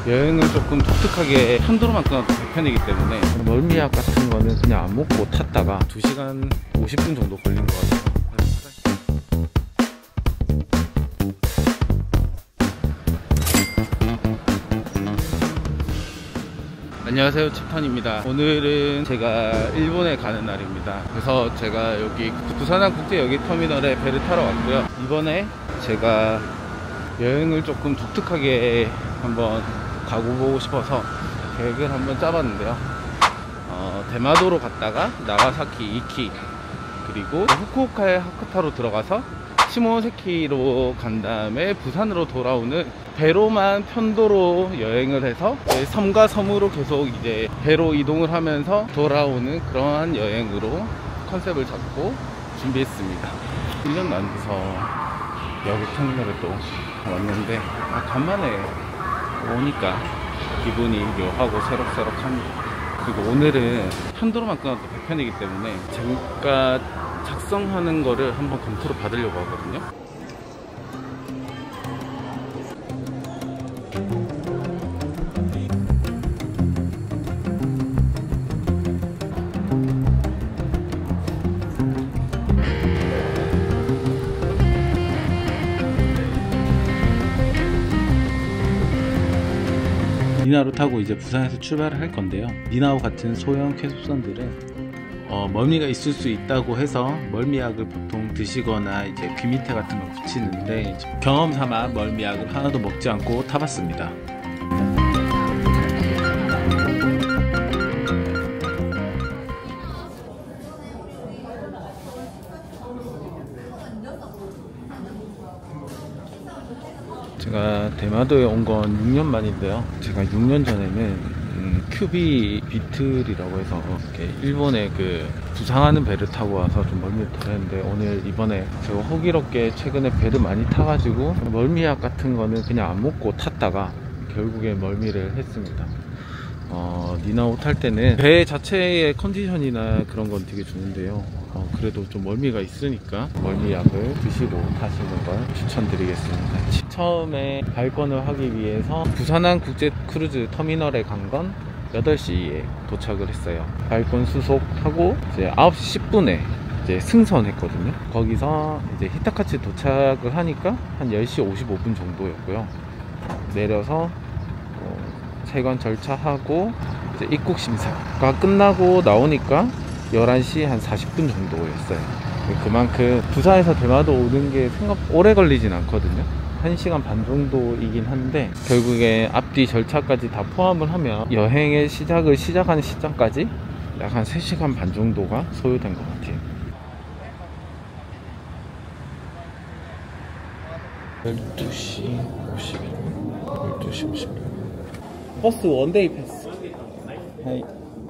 여행을 조금 독특하게 편도로만 끊어도 100편이기 때문에 멀미약 같은 거는 그냥 안 먹고 탔다가 2시간 50분 정도 걸린 것 같아요. 안녕하세요, 칩턴입니다. 오늘은 제가 일본에 가는 날입니다. 그래서 제가 여기 부산항 국제여객터미널에 배를 타러 왔고요. 이번에 제가 여행을 조금 독특하게 한번 가고 보고 싶어서 계획을 한번 짜봤는데요. 대마도로 갔다가 나가사키, 이키, 그리고 후쿠오카의 하쿠타로 들어가서 시모노세키로 간 다음에 부산으로 돌아오는 배로만 편도로 여행을 해서 섬과 섬으로 계속 이제 배로 이동을 하면서 돌아오는 그러한 여행으로 컨셉을 잡고 준비했습니다. 1년 만에서 여객터미널에 또 왔는데 간만에 오니까 기분이 묘하고 새록새록합니다. 그리고 오늘은 편도로만 끊어도 100편이기 때문에 제가 작성하는 거를 한번 검토를 받으려고 하거든요. 니나로 타고 이제 부산에서 출발을 할 건데요. 니나와 같은 소형 쾌속선들은 멀미가 있을 수 있다고 해서 멀미약을 보통 드시거나 이제 귀 밑에 같은 걸 붙이는데 경험 삼아 멀미약을 하나도 먹지 않고 타봤습니다. 제가 대마도에 온 건 6년 만인데요. 제가 6년 전에는 큐비 비틀이라고 해서 이렇게 일본에 그 부상하는 배를 타고 와서 좀 멀미를 덜했는데, 오늘 이번에 제가 호기롭게 최근에 배를 많이 타가지고 멀미약 같은 거는 그냥 안 먹고 탔다가 결국에 멀미를 했습니다. 니나오 탈 때는 배 자체의 컨디션이나 그런 건 되게 좋은데요. 그래도 좀 멀미가 있으니까 멀미약을 드시고 타시는 걸 추천드리겠습니다. 처음에 발권을 하기 위해서 부산항 국제 크루즈 터미널에 간 건 8시에 도착을 했어요. 발권 수속하고 이제 9시 10분에 이제 승선했거든요. 거기서 이제 히타카츠 도착을 하니까 한 10시 55분 정도였고요. 내려서 세관 절차하고 이제 입국 심사가 끝나고 나오니까 11시 한 40분 정도였어요. 그만큼 부산에서 대마도 오는 게 생각 오래 걸리진 않거든요. 1시간 반 정도이긴 한데, 결국에 앞뒤 절차까지 다 포함을 하면 여행의 시작을 시작하는 시점까지 약 한 3시간 반 정도가 소요된 것 같아요. 12시 50분 12시 50분 버스 원데이 패스. 하이.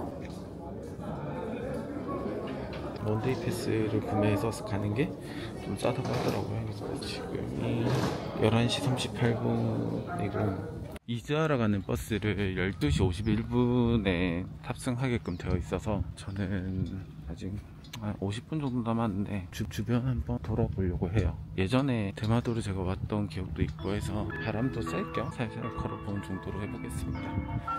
원데이 패스를 구매해서 가는 게 좀 싸다고 하더라고요. 그래서 지금이 11시 38분이고 이즈하라 가는 버스를 12시 51분에 탑승하게끔 되어 있어서 저는 아직 한 50분 정도 남았는데 주변 한번 돌아보려고 해요. 예전에 대마도를 제가 왔던 기억도 있고 해서 바람도 쐴 겸 살살 걸어보는 정도로 해보겠습니다.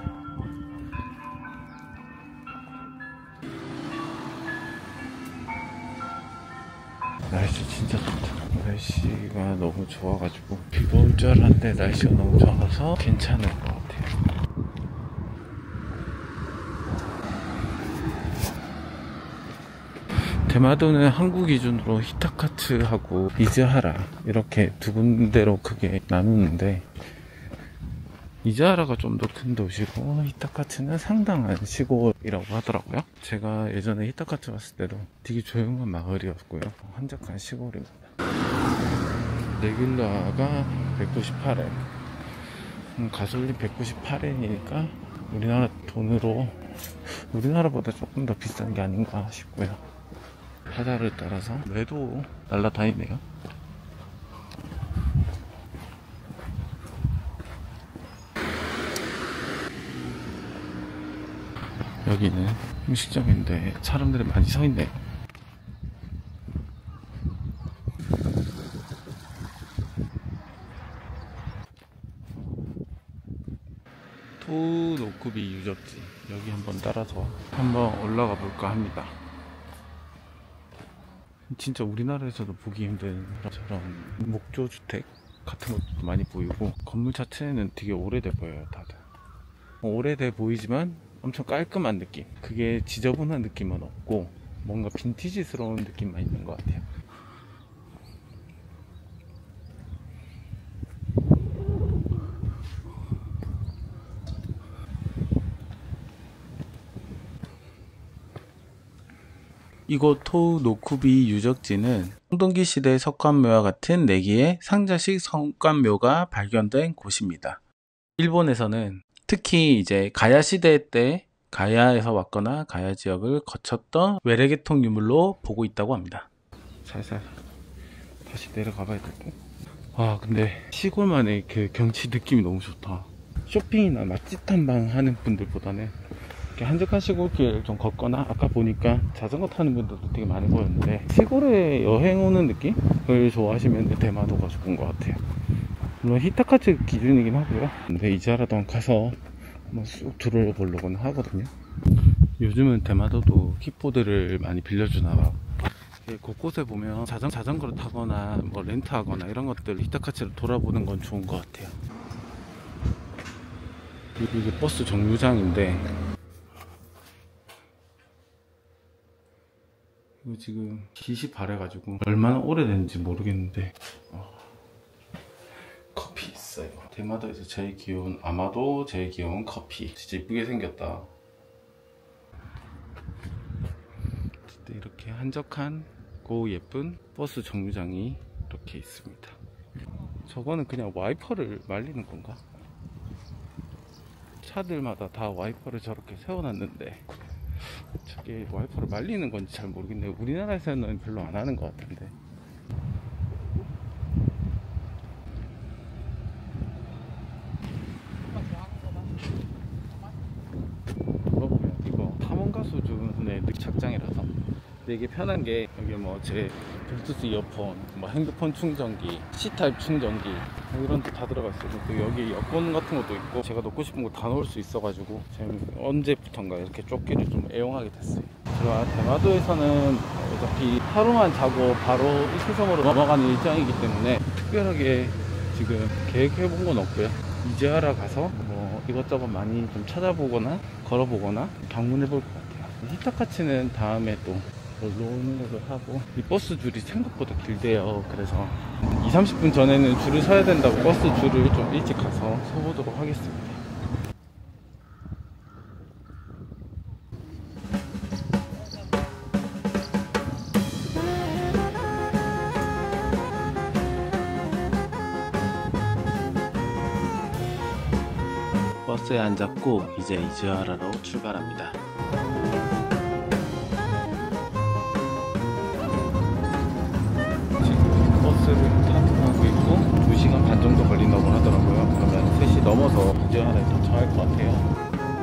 날씨 진짜 좋다. 날씨가 너무 좋아가지고 비가 올 줄 알았는데 날씨가 너무 좋아서 괜찮은 것 같아요. 대마도는 한국 기준으로 히타카츠하고 이즈하라 이렇게 두 군데로 크게 나누는데, 이즈하라가 좀 더 큰 도시고 히타카츠는 상당한 시골이라고 하더라고요. 제가 예전에 히타카츠 갔을 때도 되게 조용한 마을이었고요. 한적한 시골입니다. 레귤라가 198엔, 가솔린 198엔이니까 우리나라 돈으로 우리나라보다 조금 더 비싼 게 아닌가 싶고요. 바다를 따라서 매도 날아다니네요. 여기는 음식점인데 사람들이 많이 서 있네요. 토우노쿠비 유적지, 여기 한번 따라서 한번 올라가 볼까 합니다. 진짜 우리나라에서도 보기 힘든 저런 목조주택 같은 것도 많이 보이고, 건물 자체는 되게 오래돼 보여요. 다들 오래돼 보이지만 엄청 깔끔한 느낌, 그게 지저분한 느낌은 없고 뭔가 빈티지스러운 느낌만 있는 것 같아요. 이곳 토우노쿠비 유적지는 청동기 시대 석관묘와 같은 4개의 상자식 석관묘가 발견된 곳입니다. 일본에서는 특히 이제 가야 시대 때 가야에서 왔거나 가야 지역을 거쳤던 외래계통 유물로 보고 있다고 합니다. 살살 다시 내려가 봐야 될 듯. 와, 근데 시골만의 그 경치 느낌이 너무 좋다. 쇼핑이나 맛집 탐방 하는 분들보다는 이렇게 한적한 시골길 좀 걷거나, 아까 보니까 자전거 타는 분들도 되게 많이 보였는데, 시골에 여행 오는 느낌을 좋아하시면 대마도가 좋은 것 같아요. 물론 히타카츠 기준이긴 하고요. 근데 이자라도 가서 한번 쑥 둘러보려고는 하거든요. 요즘은 대마도도 킥보드를 많이 빌려주나 봐. 곳곳에 보면 자전거를 타거나 뭐 렌트하거나 이런 것들 히타카츠를 돌아보는 건 좋은 것 같아요. 이게 버스 정류장인데, 이거 지금 기시 바래가지고 얼마나 오래됐는지 모르겠는데 커피 있어요. 대마도에서 제일 귀여운, 아마도 제일 귀여운 커피. 진짜 이쁘게 생겼다. 이렇게 한적한 고 예쁜 버스 정류장이 이렇게 있습니다. 저거는 그냥 와이퍼를 말리는 건가? 차들마다 다 와이퍼를 저렇게 세워놨는데 저게 와이퍼를 말리는 건지 잘 모르겠네요. 우리나라에서는 별로 안 하는 것 같은데. 물어보면 이거 탐험가 수준의 착장이라서. 근데 이게 편한 게, 여기 뭐 제 블루투스 이어폰, 뭐 핸드폰 충전기, C타입 충전기 뭐 이런 데 다 들어가 있어요. 또 여기 여권 같은 것도 있고, 제가 넣고 싶은 거 다 넣을 수 있어가지고 제가 언제부턴가 이렇게 쫓기를 좀 애용하게 됐어요. 제가 대마도에서는 어차피 하루만 자고 바로 이세섬으로 넘어가는 일정이기 때문에 특별하게 지금 계획해본 건 없고요. 이제하라 가서 뭐 이것저것 많이 좀 찾아보거나 걸어보거나 방문해볼 것 같아요. 히타카츠는 다음에 또 놀러 오는 걸로 하고, 이 버스 줄이 생각보다 길대요. 그래서 20-30분 전에는 줄을 서야 된다고 버스 줄을 좀 일찍 가서 서보도록 하겠습니다. 버스에 앉았고 이제 이즈하라로 출발합니다. 지금 버스를 타고 있고 2시간 반 정도 걸린다고 하더라고요. 그러면 3시 넘어서 이즈하라에 도착할 것 같아요.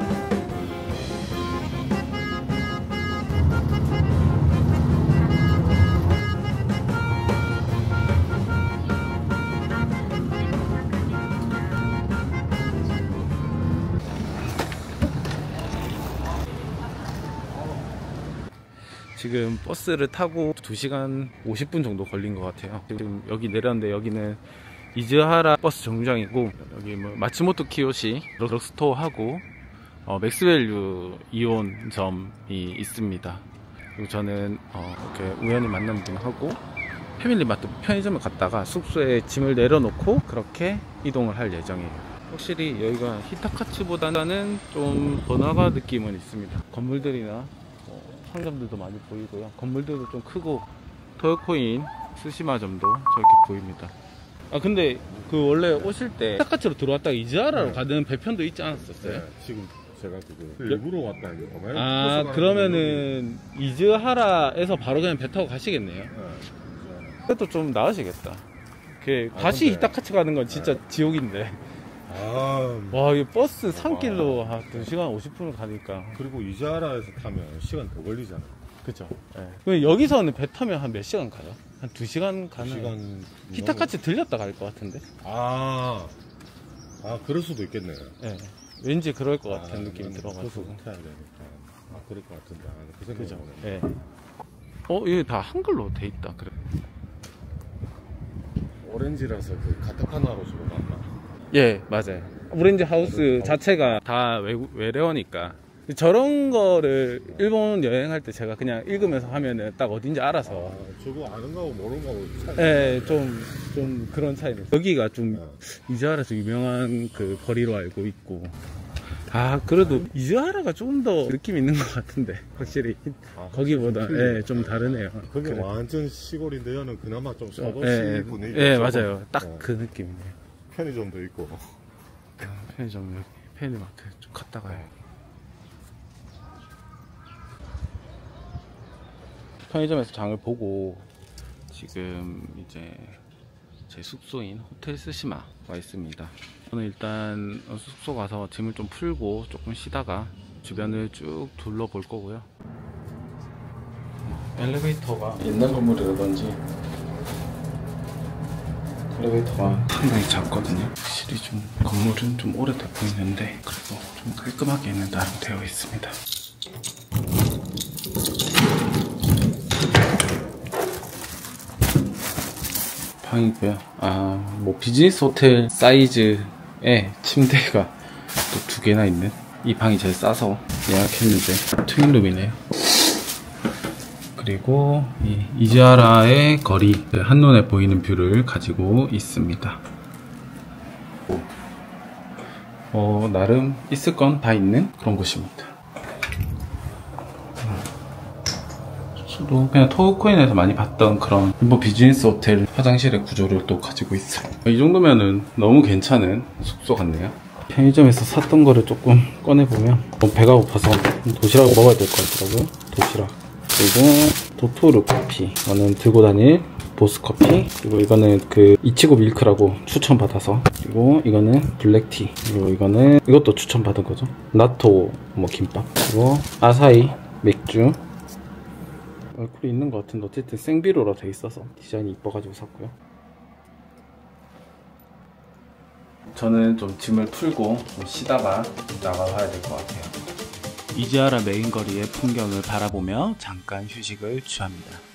지금 버스를 타고 2시간 50분 정도 걸린 것 같아요. 지금 여기 내렸는데, 여기는 이즈하라 버스 정류장이고, 여기 뭐 마츠모토 키요시 럭스토어하고 맥스밸류 이온점이 있습니다. 그리고 저는 이렇게 우연히 만난 분하고 패밀리마트 편의점을 갔다가 숙소에 짐을 내려놓고 그렇게 이동을 할 예정이에요. 확실히 여기가 히타카츠보다는 좀 번화가 느낌은 있습니다. 건물들이나 상점들도 많이 보이고요. 건물들도 좀 크고, 토요코인 스시마점도 저렇게 보입니다. 아, 근데 그 원래 오실 때 히타카츠로 들어왔다가 이즈하라로 가는 배편도 있지 않았었어요? 네, 지금 제가 지금 일부러 왔다는 건가요? 아, 그러면은 이즈하라에서 바로 그냥 배 타고 가시겠네요. 네, 그래도 좀 나으시겠다. 다시 근데- 히타카츠 가는 건 진짜 지옥인데. 와, 이 버스 산길로 한 2시간 50분을 가니까. 그리고 이자라에서 타면 시간 더 걸리잖아. 그쵸. 네. 여기서는 배 타면 한 몇 시간 가요? 한 2시간 가는? 2시간. 히타카츠 들렸다 갈 것 같은데? 그럴 수도 있겠네. 네. 왠지 그럴 것 같은 느낌이 그래서 들어가지고. 해야 되니까. 아, 그럴 것 같은데. 아, 그 그죠? 생각이 예. 이게 다 한글로 돼 있다. 그래. 오렌지라서 그 카타카나로 주고 갔나? 예, 맞아요. 오렌지 하우스 자체가 다 외래어니까. 저런 거를 일본 여행할 때 제가 그냥 읽으면서 하면은 딱 어딘지 알아서. 아, 저거 아는 거하고 모르는 거하고 차이. 예, 좀 그런 차이는. 여기가 좀 이즈하라에서 유명한 그 거리로 알고 있고. 아, 그래도 이즈하라가 조금 더 느낌 있는 것 같은데. 확실히. 아, 거기보다, 틀리네. 예, 좀 다르네요. 거기 그래. 완전 시골인데 여는 그나마 좀 소도시 예, 분위기. 예, 맞아요. 딱 그 느낌이네요. 편의점도 있고. 편의점 여기 편의마트 좀 갔다 가요. 편의점에서 장을 보고 지금 이제 제 숙소인 호텔 스시마 와 있습니다. 저는 일단 숙소 가서 짐을 좀 풀고 조금 쉬다가 주변을 쭉 둘러볼 거고요. 엘리베이터가 옛날 건물이라든지 엘리베이터가 상당히 작거든요. 확실히 좀 건물은 좀 오래돼 보이는데 그래도 좀 깔끔하게는 나름 되어 있습니다. 방이고요. 뭐 비즈니스 호텔 사이즈의 침대가 또 2개나 있는 이 방이 제일 싸서 예약했는데 트윈룸이네요. 그리고 이 이즈하라의 거리, 한눈에 보이는 뷰를 가지고 있습니다. 나름 있을 건 다 있는 그런 곳입니다. 저도 그냥 토우코인에서 많이 봤던 그런 일본 비즈니스 호텔 화장실의 구조를 또 가지고 있어요. 이 정도면은 너무 괜찮은 숙소 같네요. 편의점에서 샀던 거를 조금 꺼내보면 배가 고파서 도시락을 먹어야 될 것 같더라고요. 도시락, 그리고 도토루 커피, 이거는 들고 다닐 보스 커피, 그리고 이거는 그 이치고 밀크라고 추천받아서, 그리고 이거는 블랙티, 그리고 이것도 추천받은 거죠. 나토 뭐 김밥, 그리고 아사히 맥주. 얼굴이 있는 것 같은데 어쨌든 생비로라 돼 있어서 디자인이 이뻐가지고 샀고요. 저는 좀 짐을 풀고 좀 쉬다가 나가봐야 될 것 같아요. 이즈하라 메인 거리의 풍경을 바라보며 잠깐 휴식을 취합니다.